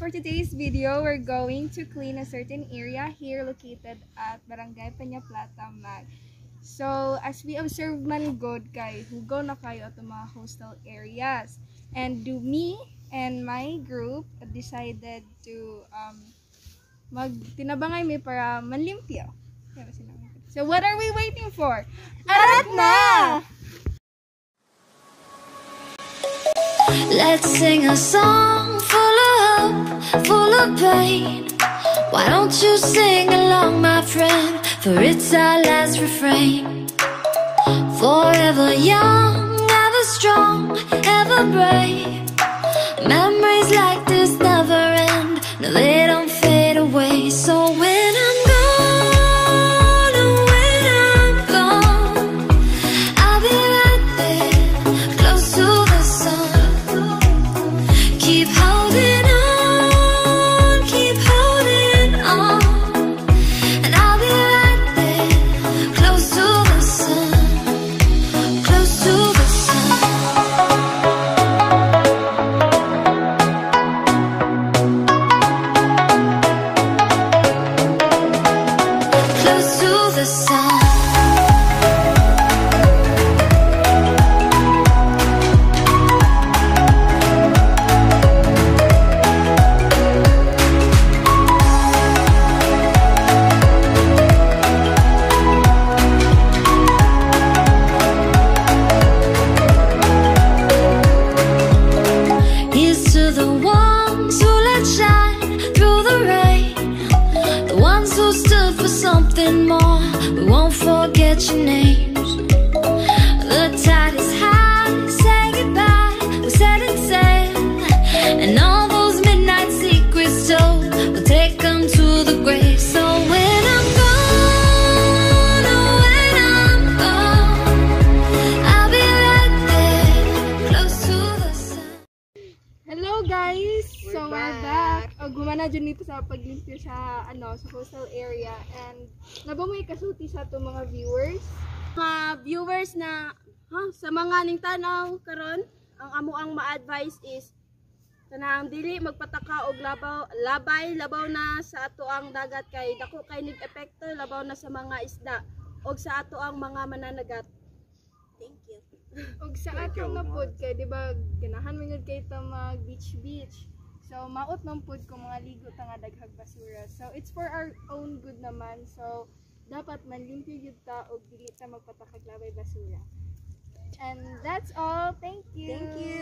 for today's video, we're going to clean a certain area here located at Barangay Peña Plata, Mag. So, as we observe man good kay hugaw na kayo at mga coastal areas. And me and my group decided to magtinabangay mi para manlimpyo. So, what are we waiting for? Arat na! Let's sing a song full of hope, full of pain. Why don't you sing along, my friend? For it's our last refrain. Forever young, ever strong, ever brave. Memories like this never end. No, they don't fade away. So when I'm gone, oh, when I'm gone, I'll be right there, close to the sun. Keep holding on, and I'll be right there, close to the sun, close to the sun. Close to the sun. Here's to the ones who let shine through the rain, the ones who stood for something more. We won't forget your names. The tide is high, say goodbye, we're setting sail, and all those midnight secrets told, we'll take them to the grave. So when I'm gone, oh, when I'm gone, I'll be right there, close to the sun. Hello guys! So we're back. Gumana dyan dito sa paglimpyo sa sa coastal area, and naba may kasuti sa itong mga viewers. Mga viewers na sa mga ning tanaw karon, ang amo ang ma-advise is tanang dili magpataka og labaw na sa ato ang dagat kay dako kay nig epekto labaw na sa mga isda og sa ato ang mga mananagat. Thank you. Og sa ato nga pod kay di ba ganahan man gyud kay ta mag beach. So maot man pod ko mga ligo ta nga daghag basura. So it's for our own good naman. So dapat manlimpyo gyud ta og dili ta magpatakag labay basura. And that's all. Thank you. Thank you.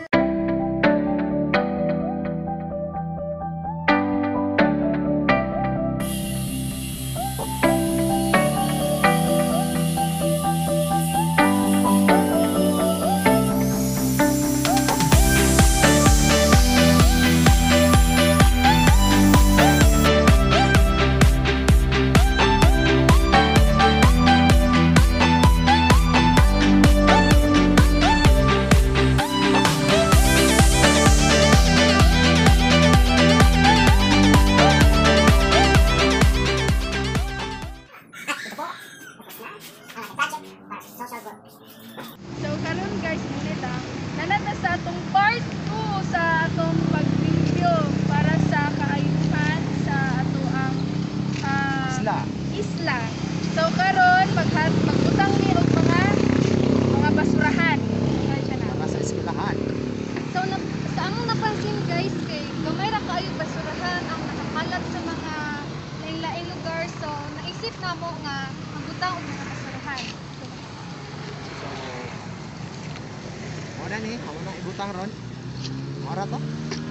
So karon guys, nila nanata sa atong part 2 sa atong paglimpyo para sa kaayuhan sa ato ang isla. So karon magutang ni og mga basurahan. Sa eskwelahan. So sa among napansin guys kay gamay ra kaayo basurahan ang nakakalat sa mga lain-laing lugar. So naisip namo nga magutang og mga basurahan. Muna ni, amo nang ibutang ron. Mora to.